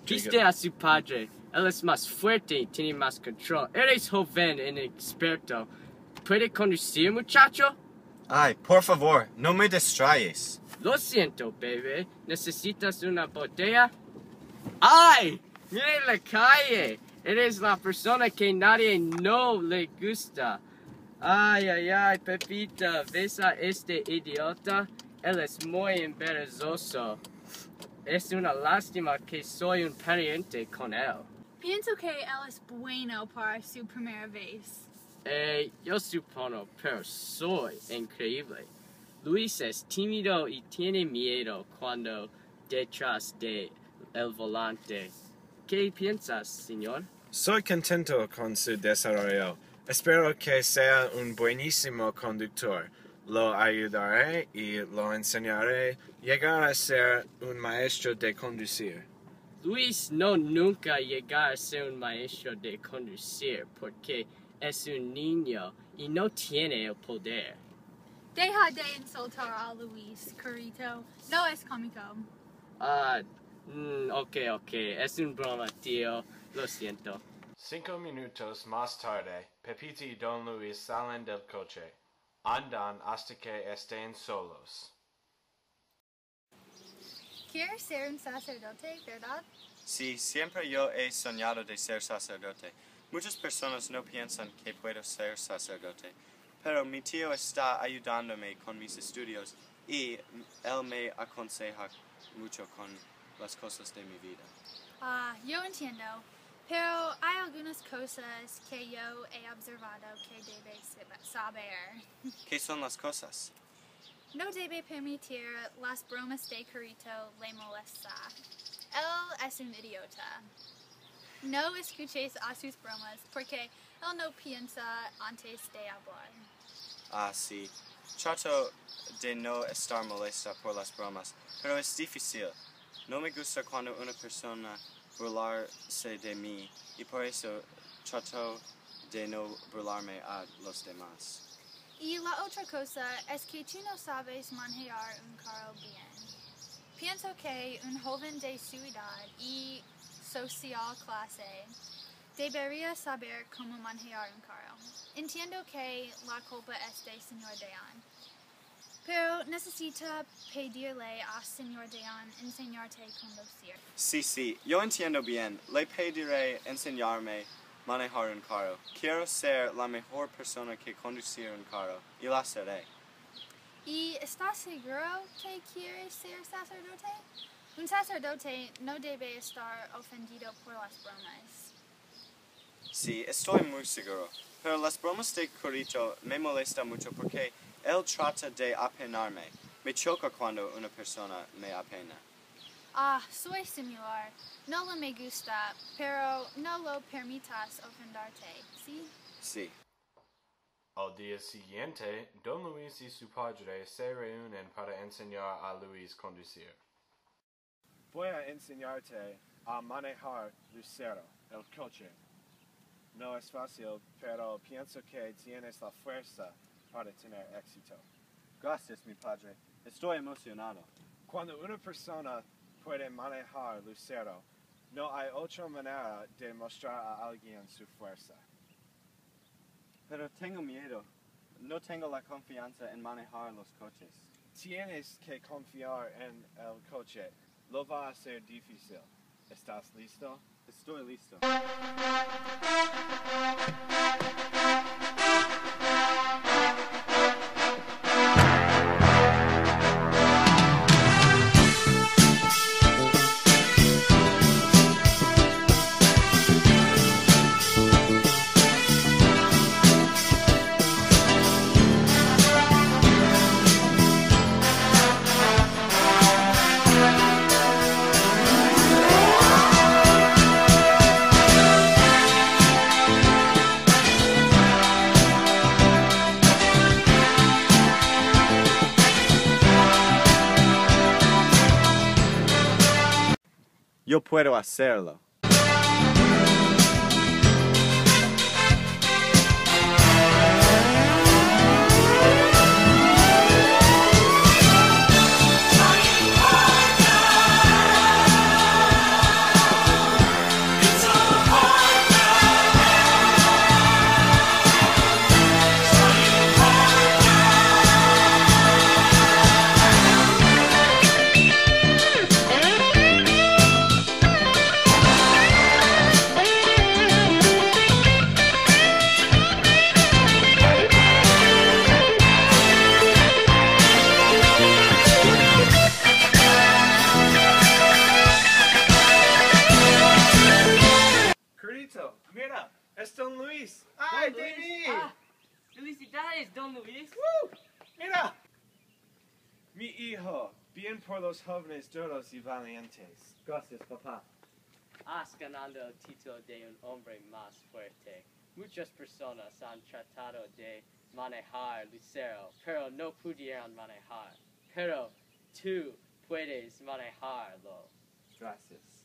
Viste a su padre. Él es más fuerte y tiene más control. Eres joven e inexperto. ¿Puede conducir, muchacho? Ay, por favor, no me distrayes. Lo siento, bebé. ¿Necesitas una botella? ¡Ay! ¡Mire la calle! Eres la persona que nadie no le gusta. Ay, ay, ay, Pepita, ¿ves a este idiota? Él es muy embarazoso. Es una lástima que soy un pariente con él. Pienso que él es bueno para su primera vez. Yo supongo, pero soy increíble. Luis es tímido y tiene miedo cuando detrás de el volante. ¿Qué piensas, señor? Soy contento con su desarrollo. Espero que sea un buenísimo conductor. Lo ayudaré y lo enseñaré a llegar a ser un maestro de conducir. Luis no nunca llegará a ser un maestro de conducir porque es un niño y no tiene el poder. Deja de insultar a Luis, Carito. No es cómico. Ok. Es un broma, tío. Lo siento. 5 minutos más tarde, Pepita y Don Luis salen del coche. Andan hasta que estén solos. ¿Quieres ser un sacerdote, verdad? Sí, siempre yo he soñado de ser sacerdote. Muchas personas no piensan que puedo ser sacerdote, pero mi tío está ayudándome con mis estudios y él me aconseja mucho con las cosas de mi vida. Yo entiendo, pero hay algunas cosas que yo he observado que debes saber. ¿Qué son las cosas? No debe permitir las bromas de Carito le molesta. Él es un idiota. No escuches a sus bromas porque él no piensa antes de hablar. Sí. Trato de no estar molesta por las bromas, pero es difícil. No me gusta cuando una persona burlarse de mí y por eso trato de no burlarme a los demás. Y la otra cosa es que tú no sabes manejar un carro bien. Pienso que un joven de su edad y social clase debería saber cómo manejar un carro. Entiendo que la culpa es de Señor Dean, pero necesita pedirle a Señor Dean enseñarte a conducir. Sí, yo entiendo bien. Le pediré enseñarme manejar un carro. Quiero ser la mejor persona que conducir un carro y la seré. ¿Y estás seguro que quieres ser sacerdote? Un sacerdote no debe estar ofendido por las bromas. Sí, estoy muy seguro. Pero las bromas de Carito me molestan mucho porque él trata de apenarme. Me choca cuando una persona me apena. Soy similar. No me gusta, pero no lo permitas ofenderte, ¿sí? Sí. Al día siguiente, Don Luis y su padre se reúnen para enseñar a Luis conducir. Voy a enseñarte a manejar Lucero, el coche. No es fácil, pero pienso que tienes la fuerza para tener éxito. Gracias, mi padre. Estoy emocionado. Cuando una persona puede manejar Lucero, no hay otra manera de mostrar a alguien su fuerza. Pero tengo miedo. No tengo la confianza en manejar los coches. Tienes que confiar en el coche. Lo va a ser difícil. ¿Estás listo? Estoy listo. Yo puedo hacerlo. don Luis. Mira. Mi hijo, bien por los jóvenes duros y valientes. Gracias, papá. Has ganado el título de un hombre más fuerte. Muchas personas han tratado de manejar Lucero, pero no pudieron manejar. Pero tú puedes manejarlo. Gracias.